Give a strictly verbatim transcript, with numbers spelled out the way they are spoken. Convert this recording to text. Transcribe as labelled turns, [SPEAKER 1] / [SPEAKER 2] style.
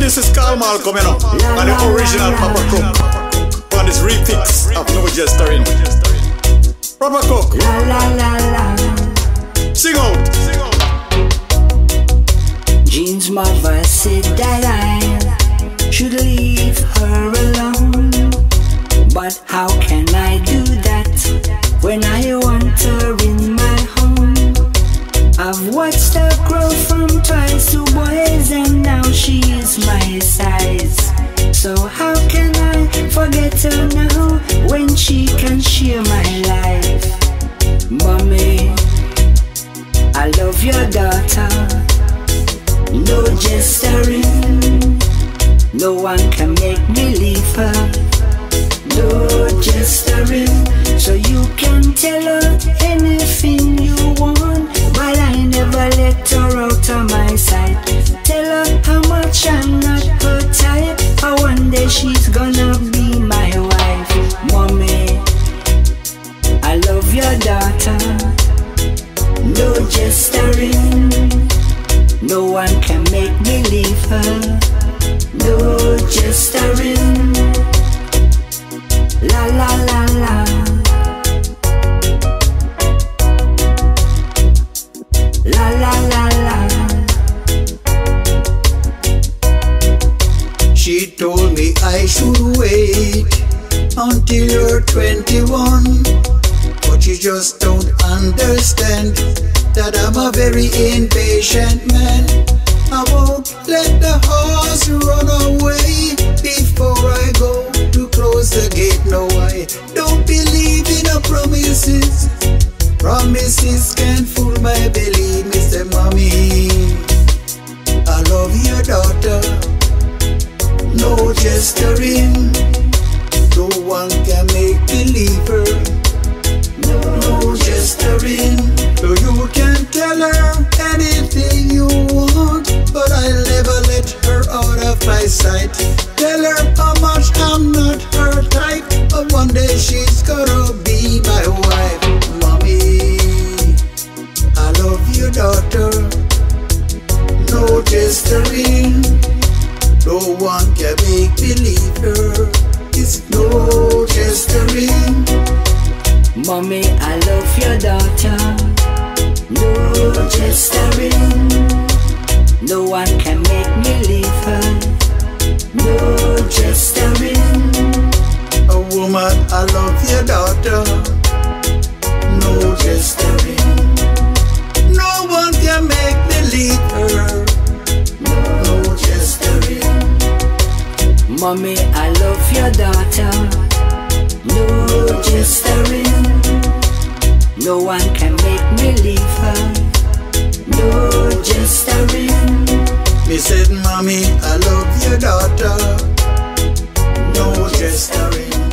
[SPEAKER 1] this is Carl Malcolm, you know, and the original Papa Cook on this remix of No Gesturing. Papa Cook,
[SPEAKER 2] La la la la.
[SPEAKER 1] sing out, sing out.
[SPEAKER 2] Jean's mother said that I should leave her alone, but how can I do that when I want her in my home? I've watched her grow from toys to boys, and now she is my size. So how can I forget her now when she can share my life? Mommy, I love your daughter. No gesturing, no one can make me leave her. No gesturing, so you can tell her anything you want, but I never let her out of my sight. Tell her how much I'm not her type, or one day she's gonna be my wife. Mommy, I love your daughter. No gesturing, no one can make me leave her. No gesturing, la la la la. La la la la.
[SPEAKER 3] She told me I should wait until you're twenty-one, but you just don't understand that I'm a very impatient man. I won't let the horse run away before I go to close the gate. No, I don't believe in no promises. Promises can't fool my belly, Mister Mommy. I love your daughter. No gesturing, no one can make me leave her. No gesturing, so you can tell her anything you want, but I'll never let her out of my sight. Tell her how much I'm not her type, but one day she's gonna be my wife. Mommy, I love your daughter. No gesturing, no one can make me leave her. It's no gesturing.
[SPEAKER 2] Mommy, I love your daughter. No gesturing, no one can make me leave her. No gesturing.
[SPEAKER 3] A woman, I love your daughter. No gesturing, no one can make me leave her. No gesturing.
[SPEAKER 2] Mommy, I love your daughter. No gesturing, no one can make me leave her. No gesturing.
[SPEAKER 3] Me said, Mommy, I love your daughter. No gesturing.